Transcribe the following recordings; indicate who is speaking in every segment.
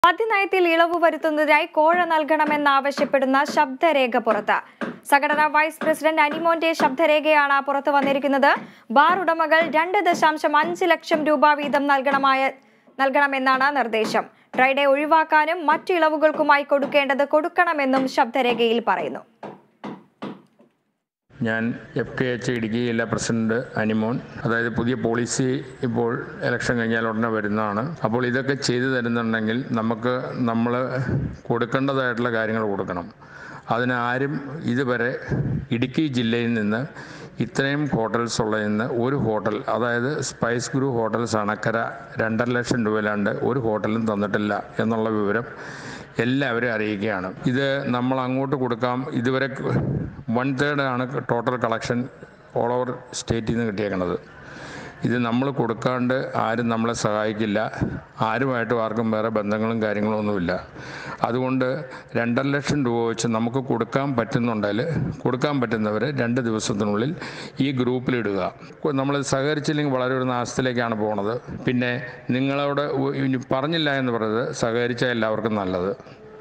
Speaker 1: മദ്യനയത്തിൽ ഇളവ് വരുത്തുന്നതിനായി കോഴ നൽകണമെന്നാവശ്യപ്പെടുന്ന ശബ്ദരേഖ പുറത്ത്. സംഘടനാ വൈസ് പ്രസിഡന്റ് അനിമോന്റെ ശബ്ദരേഖയാണ് പുറത്തു വന്നിരിക്കുന്നത്. ബാർ ഉടമകൾ 2.5 ലക്ഷം രൂപ വീതം നൽകണമെന്നാണ് നിർദ്ദേശം. ഡ്രൈഡേ ഒഴിവാക്കാനും മറ്റു ഇളവുകൾക്കുമായി കൊടുക്കണമെന്നും ശബ്ദരേഖയിൽ പറയുന്നു.
Speaker 2: ഞാൻ FKH ഇടുക്കി ജില്ലാ പ്രസിഡന്റ് അനിമോൻ. അതായത് പുതിയ പോളിസി ഇപ്പോൾ ഇലക്ഷൻ കഴിഞ്ഞാൽ ഉടനെ വരുന്നതാണ്. അപ്പോൾ ഇതൊക്കെ ചെയ്തു തരുന്നുണ്ടെങ്കിൽ നമ്മൾ കൊടുക്കേണ്ടതായിട്ടുള്ള കാര്യങ്ങൾ കൊടുക്കണം. അതിനാരും ഇതുവരെ ഇടുക്കി ജില്ലയിൽ നിന്ന് ഇത്രയും ഹോട്ടൽസ് ഉള്ളതിൽ ഒരു ഹോട്ടൽ, അതായത് spice grove hotels Anakkara 2.5 lakh രൂപയിലാണ്ട് ഒരു ഹോട്ടലും തന്നിട്ടില്ല എന്നുള്ള വിവരം എല്ലാവരും അറിയിക്കുകയാണ്. ഇത് നമ്മൾ അങ്ങോട്ട് കൊടുക്കാം. ഇതുവരെ 1/3 ആണ് ടോട്ടൽ കളക്ഷൻ ഓൾ ഓവർ സ്റ്റേറ്റിൽ നിന്ന് കിട്ടിയേക്കുന്നത്. ഇത് നമ്മൾ കൊടുക്കാണ്ട് ആരും നമ്മളെ സഹായിക്കില്ല. ആരുമായിട്ടും ആർക്കും വേറെ ബന്ധങ്ങളും കാര്യങ്ങളും ഒന്നുമില്ല. അതുകൊണ്ട് 2.5 ലക്ഷം രൂപ വെച്ച് നമുക്ക് കൊടുക്കാൻ പറ്റുന്നുണ്ടെങ്കിൽ കൊടുക്കാൻ പറ്റുന്നവർ 2 ദിവസത്തിനുള്ളിൽ ഈ ഗ്രൂപ്പിലിടുക. നമ്മൾ സഹകരിച്ചില്ലെങ്കിൽ വളരെ ഒരു നാശത്തിലേക്കാണ് പോകുന്നത്. പിന്നെ നിങ്ങളോട് ഇനി പറഞ്ഞില്ല എന്ന് പറയുന്നത് സഹകരിച്ചാൽ എല്ലാവർക്കും നല്ലത്.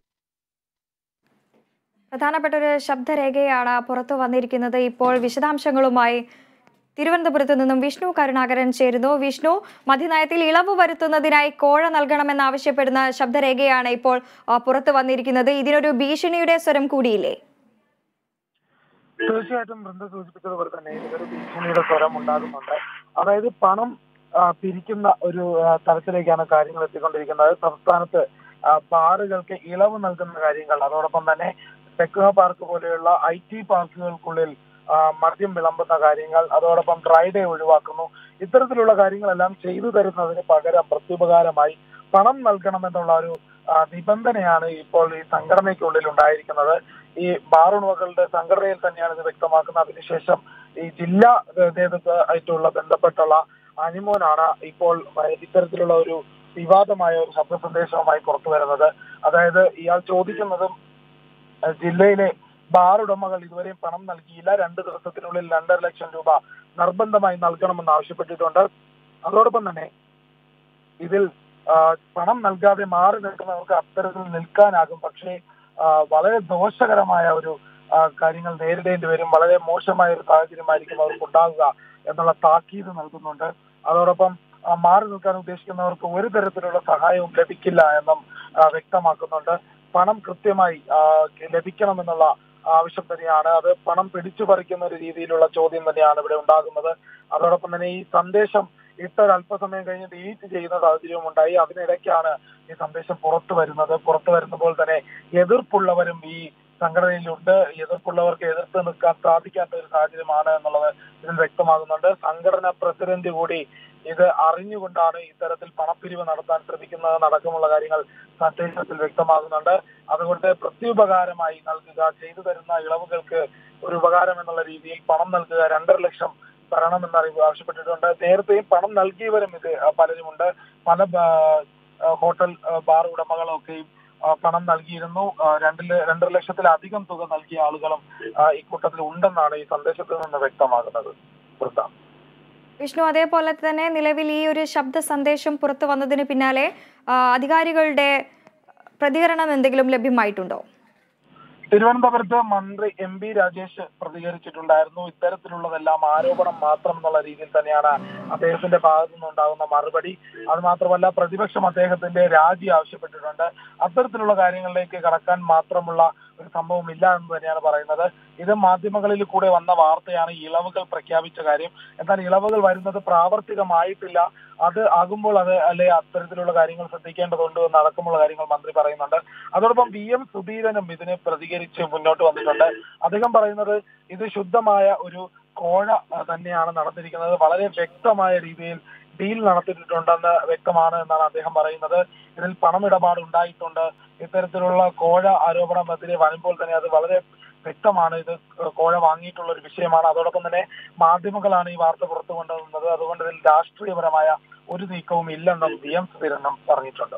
Speaker 1: പ്രധാനപ്പെട്ട ഒരു ശബ്ദരേഖയാണ് പുറത്തു വന്നിരിക്കുന്നത്. ഇപ്പോൾ വിശദാംശങ്ങളുമായി തിരുവനന്തപുരത്ത് നിന്നും വിഷ്ണു കരുണാകരൻ ചേരുന്നു. വിഷ്ണു, മദ്യനയത്തിൽ ഇളവ് വരുത്തുന്നതിനായി കോഴ നൽകണമെന്നാവശ്യപ്പെടുന്ന ശബ്ദരേഖയാണ് ഇപ്പോൾ പുറത്തു വന്നിരിക്കുന്നത്. ഇതിനൊരു ഭീഷണിയുടെ സ്വരം കൂടിയില്ലേ?
Speaker 3: തീർച്ചയായിട്ടും വൃന്ദ സൂചിപ്പിച്ചതുപോലെ തന്നെ ഇതിനൊരു ഭീഷണിയുടെ സ്വരം ഉണ്ടാകുന്നുണ്ട്. അതായത് പണം പിരിക്കുന്ന ഒരു തരത്തിലേക്കാണ് കാര്യങ്ങൾ എത്തിക്കൊണ്ടിരിക്കുന്നത്. സംസ്ഥാനത്ത് ബാറുകൾക്ക് ഇളവ് നൽകുന്ന കാര്യങ്ങൾ, അതോടൊപ്പം തന്നെ ടെക്നോ പാർക്ക് പോലെയുള്ള IT പാർക്കുകൾക്കുള്ളിൽ മദ്യം വിളമ്പുന്ന കാര്യങ്ങൾ, അതോടൊപ്പം ഡ്രൈഡേ ഒഴിവാക്കുന്നു. ഇത്തരത്തിലുള്ള കാര്യങ്ങളെല്ലാം ചെയ്തു തരുന്നതിന് പകരം പ്രത്യുപകാരമായി പണം നൽകണമെന്നുള്ള ഒരു നിബന്ധനയാണ് ഇപ്പോൾ ഈ സംഘടനയ്ക്കുള്ളിൽ ഉണ്ടായിരിക്കുന്നത്. ഈ ബാർ ഉടമകളുടെ സംഘടനയിൽ തന്നെയാണ് ഇത് വ്യക്തമാക്കുന്നത്. അതിനുശേഷം ഈ ജില്ലാ നേതൃത്വമായിട്ടുള്ള ബന്ധപ്പെട്ടുള്ള അനിമോനാണ് ഇപ്പോൾ ഇത്തരത്തിലുള്ള ഒരു വിവാദമായ ഒരു ശബ്ദ സന്ദേശവുമായി പുറത്തു വരുന്നത്. അതായത് ഇയാൾ ചോദിക്കുന്നതും ജില്ലയിലെ ബാർ ഉടമകൾ ഇതുവരെയും പണം നൽകിയില്ല, 2 ദിവസത്തിനുള്ളിൽ 2.5 ലക്ഷം രൂപ നിർബന്ധമായി നൽകണമെന്ന് ആവശ്യപ്പെട്ടിട്ടുണ്ട്. അതോടൊപ്പം തന്നെ ഇതിൽ പണം നൽകാതെ മാറി നിൽക്കുന്നവർക്ക് അത്തരത്തിൽ നിൽക്കാനാകും, പക്ഷേ വളരെ ദോഷകരമായ ഒരു കാര്യങ്ങൾ നേരിടേണ്ടി വരും. വളരെ മോശമായ ഒരു സാഹചര്യമായിരിക്കും അവർക്ക് ഉണ്ടാകുക എന്നുള്ള താക്കീത് നൽകുന്നുണ്ട്. അതോടൊപ്പം മാറി നിൽക്കാൻ ഉദ്ദേശിക്കുന്നവർക്ക് ഒരു തരത്തിലുള്ള സഹായവും ലഭിക്കില്ല എന്നും വ്യക്തമാക്കുന്നുണ്ട്. പണം കൃത്യമായി ലഭിക്കണമെന്നുള്ള ആവശ്യം തന്നെയാണ്. അത് പണം പിടിച്ചു പറിക്കുന്ന ഒരു രീതിയിലുള്ള ചോദ്യം തന്നെയാണ് ഇവിടെ ഉണ്ടാകുന്നത്. അതോടൊപ്പം തന്നെ ഈ സന്ദേശം ഇട്ട ഒരു അല്പസമയം കഴിഞ്ഞ് ഡിലീറ്റ് ചെയ്യുന്ന സാഹചര്യവും ഉണ്ടായി. അതിനിടയ്ക്കാണ് ഈ സന്ദേശം പുറത്തു വരുന്നപ്പോൾ തന്നെ എതിർപ്പുള്ളവരും ഈ സംഘടനയിലുണ്ട്. എതിർപ്പുള്ളവർക്ക് എതിർത്ത് നിൽക്കാൻ സാധിക്കാത്ത ഒരു സാഹചര്യമാണ് എന്നുള്ളത് ഇതിൽ വ്യക്തമാകുന്നുണ്ട്. സംഘടന പ്രസിഡന്റ് കൂടി ഇത് അറിഞ്ഞുകൊണ്ടാണ് ഇത്തരത്തിൽ പണപ്പിരിവ് നടത്താൻ ശ്രമിക്കുന്നത് അടക്കമുള്ള കാര്യങ്ങൾ സന്ദേശത്തിൽ വ്യക്തമാകുന്നുണ്ട്. അതുകൊണ്ട് പ്രത്യുപകാരമായി നൽകുക, ചെയ്തു തരുന്ന ഇളവുകൾക്ക് ഒരു ഉപകാരം എന്നുള്ള രീതിയിൽ പണം നൽകുക, 2.5 ലക്ഷം തരണമെന്ന് ആവശ്യപ്പെട്ടിട്ടുണ്ട്. നേരത്തെയും പണം നൽകിയവരും ഇത് പലരുമുണ്ട്. പല ഹോട്ടൽ ബാർ ഉടമകളൊക്കെയും പണം നൽകിയിരുന്നു. 2.5 ലക്ഷത്തിലധികം തുക നൽകിയ ആളുകളും ഇക്കൂട്ടത്തിൽ ഉണ്ടെന്നാണ് ഈ സന്ദേശത്തിൽ നിന്ന് വ്യക്തമാകുന്നത്.
Speaker 1: വിഷ്ണു, അതേപോലെ തന്നെ നിലവിൽ ഈ ഒരു ശബ്ദ സന്ദേശം പുറത്തു വന്നതിന് പിന്നാലെ അധികാരികളുടെ പ്രതികരണം എന്തെങ്കിലും ലഭ്യമായിട്ടുണ്ടോ?
Speaker 3: തിരുവനന്തപുരത്ത് മന്ത്രി MP രാജേഷ് പ്രതികരിച്ചിട്ടുണ്ടായിരുന്നു. ഇത്തരത്തിലുള്ളതെല്ലാം ആരോപണം മാത്രം എന്നുള്ള രീതിയിൽ തന്നെയാണ് അദ്ദേഹത്തിന്റെ ഭാഗത്തു നിന്നുണ്ടാകുന്ന മറുപടി. അത് മാത്രമല്ല, പ്രതിപക്ഷം അദ്ദേഹത്തിന്റെ രാജി ആവശ്യപ്പെട്ടിട്ടുണ്ട്. അത്തരത്തിലുള്ള കാര്യങ്ങളിലേക്ക് കടക്കാൻ മാത്രമുള്ള ഒരു സംഭവം ഇല്ല എന്ന് തന്നെയാണ് പറയുന്നത്. ഇത് മാധ്യമങ്ങളിൽ കൂടെ വന്ന വാർത്തയാണ്, ഇളവുകൾ പ്രഖ്യാപിച്ച കാര്യം. എന്നാൽ ഇളവുകൾ വരുന്നത് പ്രാവർത്തികമായിട്ടില്ല. അത് ആകുമ്പോൾ അത്തരത്തിലുള്ള കാര്യങ്ങൾ ശ്രദ്ധിക്കേണ്ടതുണ്ട് എന്നടക്കമുള്ള കാര്യങ്ങൾ മന്ത്രി പറയുന്നുണ്ട്. അതോടൊപ്പം VM സുധീരനും ഇതിനെ പ്രതികരിച്ച് മുന്നോട്ട് വന്നിട്ടുണ്ട്. അദ്ദേഹം പറയുന്നത് ഇത് ശുദ്ധമായ ഒരു കോഴ തന്നെയാണ് നടന്നിരിക്കുന്നത്, വളരെ വ്യക്തമായ രീതിയിൽ ഡീൽ നടത്തിയിട്ടുണ്ടെന്ന് വ്യക്തമാണ് എന്നാണ് അദ്ദേഹം പറയുന്നത്. ഇതിൽ പണമിടപാട് ഉണ്ടായിട്ടുണ്ട്. ഇത്തരത്തിലുള്ള കോഴ ആരോപണമെതിരെ വരുമ്പോൾ തന്നെ അത് വളരെ വ്യക്തമാണ്. ഇത് കോഴ വാങ്ങിയിട്ടുള്ള ഒരു വിഷയമാണ്. അതോടൊപ്പം തന്നെ മാധ്യമങ്ങളാണ് ഈ വാർത്ത പുറത്തു കൊണ്ടുവന്നത്. അതുകൊണ്ട് ഇതിൽ രാഷ്ട്രീയപരമായ ഒരു നീക്കവും ഇല്ലെന്നും VM സുധീരനും പറഞ്ഞിട്ടുണ്ട്.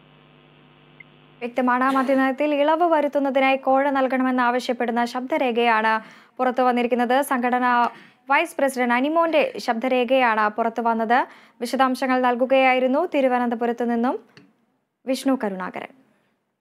Speaker 1: വ്യക്തമാണ്. മദ്യനയത്തിൽ ഇളവ് വരുത്തുന്നതിനായി കോഴ നൽകണമെന്നാവശ്യപ്പെടുന്ന ശബ്ദരേഖയാണ് പുറത്തു വന്നിരിക്കുന്നത്. സംഘടനാ വൈസ് പ്രസിഡന്റ് അനിമോന്റെ ശബ്ദരേഖയാണ് പുറത്തു വന്നത്. വിശദാംശങ്ങൾ നൽകുകയായിരുന്നു തിരുവനന്തപുരത്ത് നിന്നും വിഷ്ണു കരുണാകരൻ.